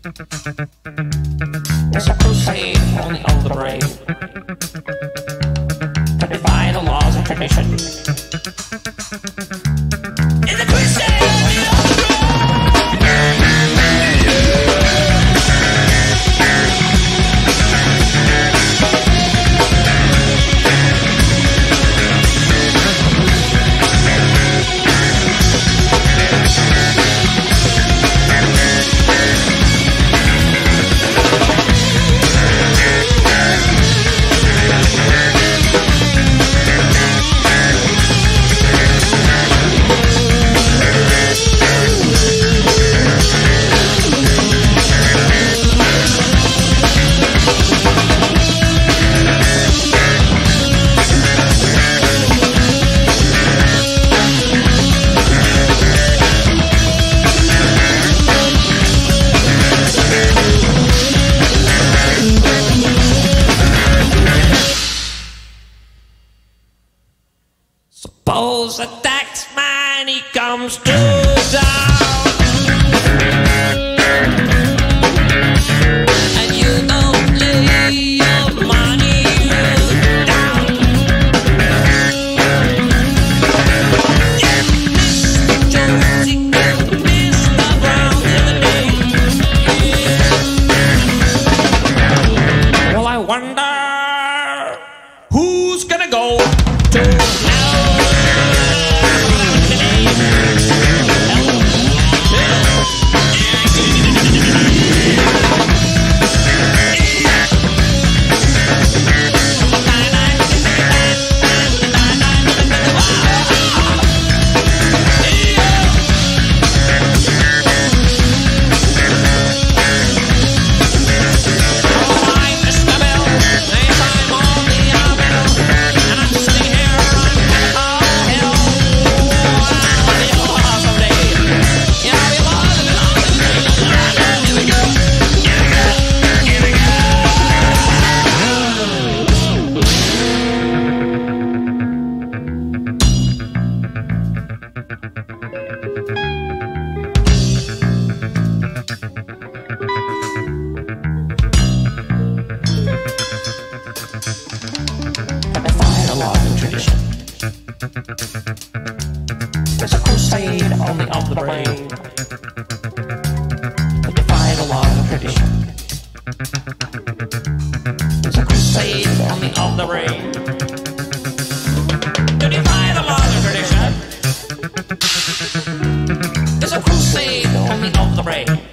It's a crusade only on the brain to defy the laws of tradition. It's a crusade only on the Suppose the tax man, he comes to town, and you don't lay your money down. Mr. Jonesy killed Mr. Brown the other day. Well, I wonder who's gonna go to hell. There's a crusade only on the brain to defy the laws of tradition. There's a crusade only on the brain to defy the laws of tradition. There's a crusade only on the brain.